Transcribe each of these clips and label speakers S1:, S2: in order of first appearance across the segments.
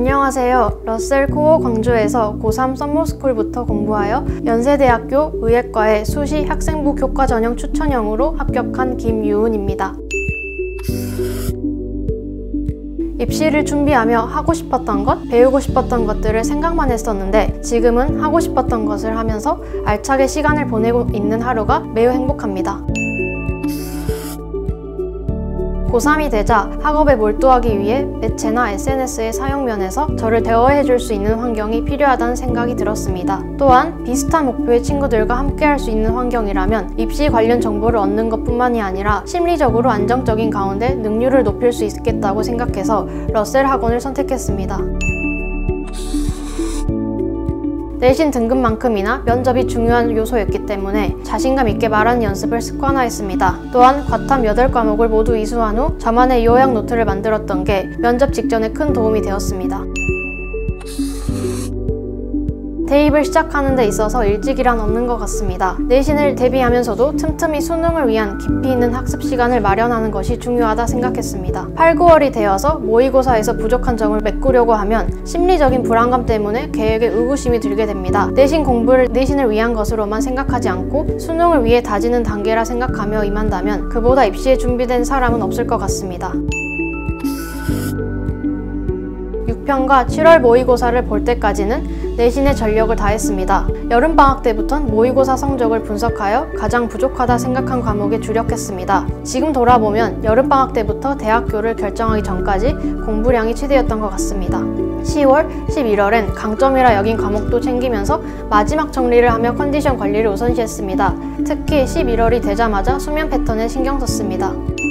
S1: 안녕하세요. 러셀 코어 광주에서 고3 썸머스쿨부터 공부하여 연세대학교 의예과의 수시 학생부 교과 전형 추천형으로 합격한 김유은입니다. 입시를 준비하며 하고 싶었던 것, 배우고 싶었던 것들을 생각만 했었는데 지금은 하고 싶었던 것을 하면서 알차게 시간을 보내고 있는 하루가 매우 행복합니다. 고3이 되자 학업에 몰두하기 위해 매체나 SNS의 사용 면에서 저를 대화해줄 수 있는 환경이 필요하다는 생각이 들었습니다. 또한 비슷한 목표의 친구들과 함께할 수 있는 환경이라면 입시 관련 정보를 얻는 것뿐만이 아니라 심리적으로 안정적인 가운데 능률을 높일 수 있겠다고 생각해서 러셀 학원을 선택했습니다. 내신 등급만큼이나 면접이 중요한 요소였기 때문에 자신감 있게 말하는 연습을 습관화했습니다. 또한 과탐 8과목을 모두 이수한 후 저만의 요약 노트를 만들었던 게 면접 직전에 큰 도움이 되었습니다. 대입을 시작하는 데 있어서 일찍이란 없는 것 같습니다. 내신을 대비하면서도 틈틈이 수능을 위한 깊이 있는 학습 시간을 마련하는 것이 중요하다 생각했습니다. 8, 9월이 되어서 모의고사에서 부족한 점을 메꾸려고 하면 심리적인 불안감 때문에 계획에 의구심이 들게 됩니다. 내신 공부를 내신을 위한 것으로만 생각하지 않고 수능을 위해 다지는 단계라 생각하며 임한다면 그보다 입시에 준비된 사람은 없을 것 같습니다. 6편과 7월 모의고사를 볼 때까지는 내신에 전력을 다했습니다. 여름방학 때부턴 모의고사 성적을 분석하여 가장 부족하다 생각한 과목에 주력했습니다. 지금 돌아보면 여름방학 때부터 대학교를 결정하기 전까지 공부량이 최대였던 것 같습니다. 10월, 11월엔 강점이라 여긴 과목도 챙기면서 마지막 정리를 하며 컨디션 관리를 우선시했습니다. 특히 11월이 되자마자 수면 패턴에 신경 썼습니다.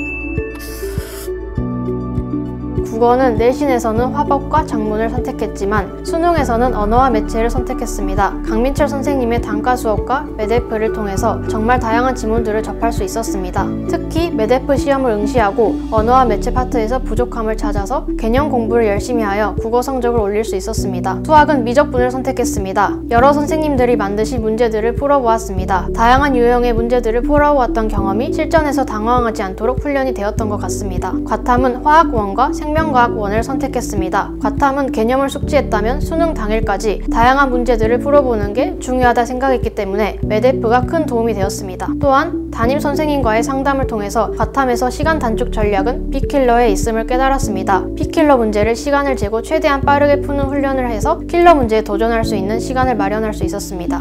S1: 국어는 내신에서는 화법과 작문을 선택했지만 수능에서는 언어와 매체를 선택했습니다. 강민철 선생님의 단과 수업과 메데프를 통해서 정말 다양한 지문들을 접할 수 있었습니다. 특히 메데프 시험을 응시하고 언어와 매체 파트에서 부족함을 찾아서 개념 공부를 열심히 하여 국어 성적을 올릴 수 있었습니다. 수학은 미적분을 선택했습니다. 여러 선생님들이 만드신 문제들을 풀어보았습니다. 다양한 유형의 문제들을 풀어보았던 경험이 실전에서 당황하지 않도록 훈련이 되었던 것 같습니다. 과탐은 화학원과 생명과학원을 선택했습니다. 과탐은 개념을 숙지했다면 수능 당일까지 다양한 문제들을 풀어보는 게 중요하다 생각했기 때문에 메데프가 큰 도움이 되었습니다. 또한 담임 선생님과의 상담을 통해서 과탐에서 시간 단축 전략은 빅킬러에 있음을 깨달았습니다. 빅킬러 문제를 시간을 재고 최대한 빠르게 푸는 훈련을 해서 킬러 문제에 도전할 수 있는 시간을 마련할 수 있었습니다.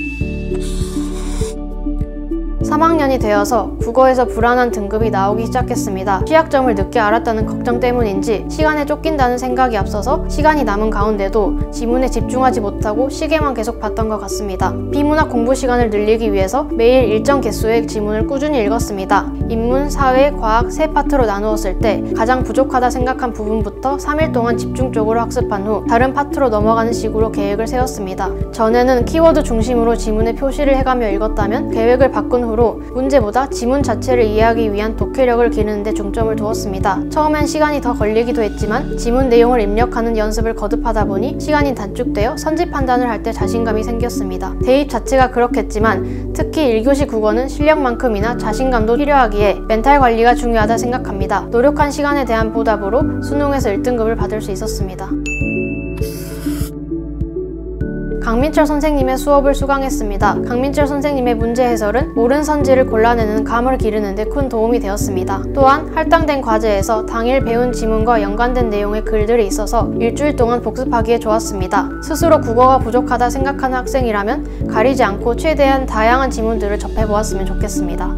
S1: 3학년이 되어서 국어에서 불안한 등급이 나오기 시작했습니다. 취약점을 늦게 알았다는 걱정 때문인지 시간에 쫓긴다는 생각이 앞서서 시간이 남은 가운데도 지문에 집중하지 못하고 시계만 계속 봤던 것 같습니다. 비문학 공부 시간을 늘리기 위해서 매일 일정 개수의 지문을 꾸준히 읽었습니다. 인문, 사회, 과학 세 파트로 나누었을 때 가장 부족하다 생각한 부분부터 3일 동안 집중적으로 학습한 후 다른 파트로 넘어가는 식으로 계획을 세웠습니다. 전에는 키워드 중심으로 지문에 표시를 해가며 읽었다면 계획을 바꾼 후로 문제보다 지문 자체를 이해하기 위한 독해력을 기르는 데 중점을 두었습니다. 처음엔 시간이 더 걸리기도 했지만 지문 내용을 입력하는 연습을 거듭하다 보니 시간이 단축되어 선지 판단을 할 때 자신감이 생겼습니다. 대입 자체가 그렇겠지만 특히 1교시 국어는 실력만큼이나 자신감도 필요하기에 멘탈 관리가 중요하다 생각합니다. 노력한 시간에 대한 보답으로 수능에서 1등급을 받을 수 있었습니다. 강민철 선생님의 수업을 수강했습니다. 강민철 선생님의 문제 해설은 옳은 선지를 골라내는 감을 기르는 데 큰 도움이 되었습니다. 또한 할당된 과제에서 당일 배운 지문과 연관된 내용의 글들이 있어서 일주일 동안 복습하기에 좋았습니다. 스스로 국어가 부족하다 생각하는 학생이라면 가리지 않고 최대한 다양한 지문들을 접해보았으면 좋겠습니다.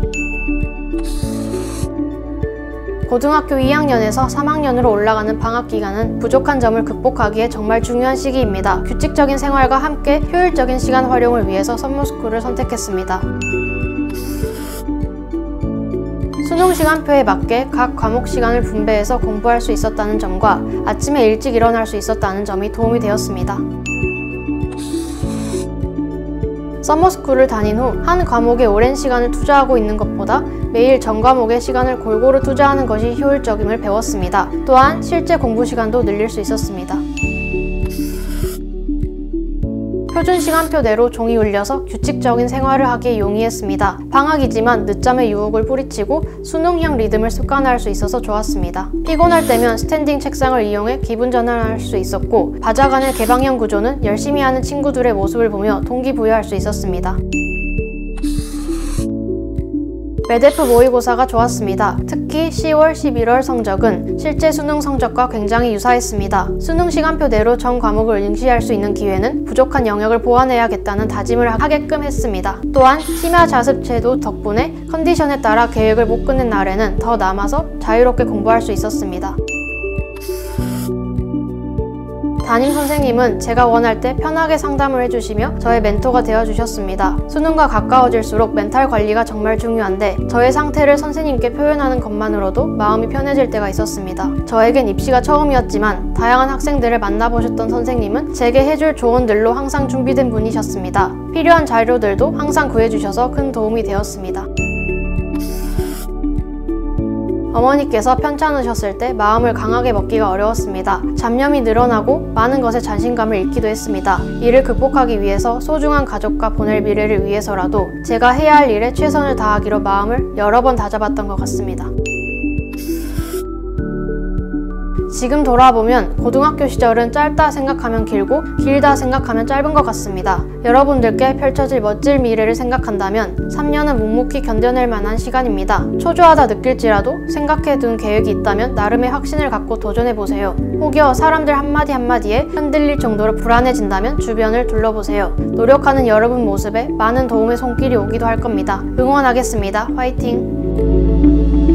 S1: 고등학교 2학년에서 3학년으로 올라가는 방학 기간은 부족한 점을 극복하기에 정말 중요한 시기입니다. 규칙적인 생활과 함께 효율적인 시간 활용을 위해서 썸머스쿨을 선택했습니다. 수능 시간표에 맞게 각 과목 시간을 분배해서 공부할 수 있었다는 점과 아침에 일찍 일어날 수 있었다는 점이 도움이 되었습니다. 썸머스쿨을 다닌 후 한 과목에 오랜 시간을 투자하고 있는 것보다 매일 전 과목에 시간을 골고루 투자하는 것이 효율적임을 배웠습니다. 또한 실제 공부 시간도 늘릴 수 있었습니다. 표준 시간표대로 종이 울려서 규칙적인 생활을 하기에 용이했습니다. 방학이지만 늦잠의 유혹을 뿌리치고 수능형 리듬을 습관화할 수 있어서 좋았습니다. 피곤할 때면 스탠딩 책상을 이용해 기분 전환할 수 있었고, 바자간의 개방형 구조는 열심히 하는 친구들의 모습을 보며 동기부여할 수 있었습니다. 매대프 모의고사가 좋았습니다. 특히 10월, 11월 성적은 실제 수능 성적과 굉장히 유사했습니다. 수능 시간표대로 전 과목을 응시할 수 있는 기회는 부족한 영역을 보완해야겠다는 다짐을 하게끔 했습니다. 또한 심야 자습 제도 덕분에 컨디션에 따라 계획을 못 끝낸 날에는 더 남아서 자유롭게 공부할 수 있었습니다. 담임 선생님은 제가 원할 때 편하게 상담을 해주시며 저의 멘토가 되어주셨습니다. 수능과 가까워질수록 멘탈 관리가 정말 중요한데 저의 상태를 선생님께 표현하는 것만으로도 마음이 편해질 때가 있었습니다. 저에겐 입시가 처음이었지만 다양한 학생들을 만나보셨던 선생님은 제게 해줄 조언들로 항상 준비된 분이셨습니다. 필요한 자료들도 항상 구해주셔서 큰 도움이 되었습니다. 어머니께서 편찮으셨을 때 마음을 강하게 먹기가 어려웠습니다. 잡념이 늘어나고 많은 것에 자신감을 잃기도 했습니다. 이를 극복하기 위해서 소중한 가족과 보낼 미래를 위해서라도 제가 해야 할 일에 최선을 다하기로 마음을 여러 번 다잡았던 것 같습니다. 지금 돌아보면 고등학교 시절은 짧다 생각하면 길고 길다 생각하면 짧은 것 같습니다. 여러분들께 펼쳐질 멋질 미래를 생각한다면 3년은 묵묵히 견뎌낼 만한 시간입니다. 초조하다 느낄지라도 생각해둔 계획이 있다면 나름의 확신을 갖고 도전해보세요. 혹여 사람들 한마디 한마디에 흔들릴 정도로 불안해진다면 주변을 둘러보세요. 노력하는 여러분 모습에 많은 도움의 손길이 오기도 할 겁니다. 응원하겠습니다. 화이팅!